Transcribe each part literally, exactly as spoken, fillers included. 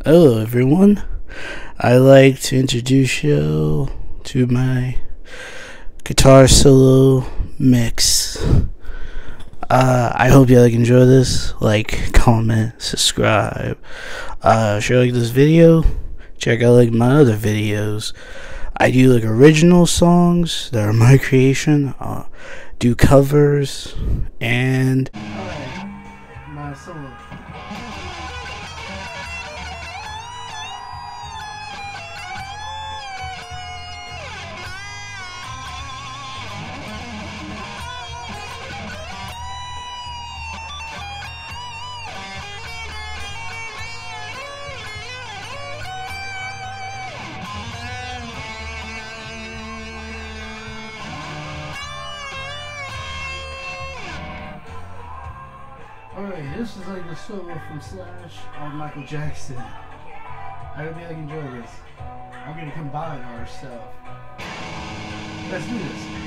Hello everyone, I'd like to introduce you to my guitar solo mix. Uh, I hope you like enjoy this. Like, comment, subscribe. Uh, if you like this video, check out like my other videos. I do like original songs that are my creation, uh, do covers, and alright, my solo. Alright, this is like the solo from Slash on Michael Jackson. I hope you like enjoy this. I'm gonna combine our stuff. Let's do this.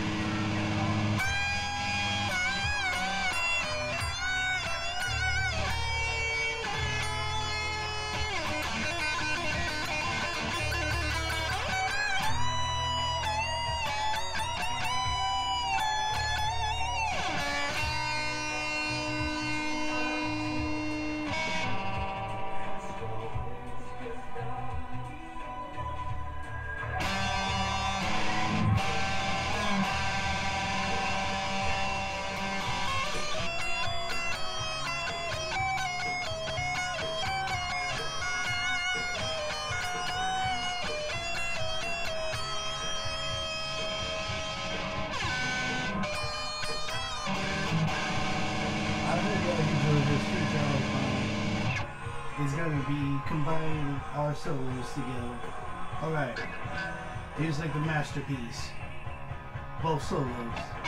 Is going to be combining our solos together. Alright, here's like the masterpiece. Both solos.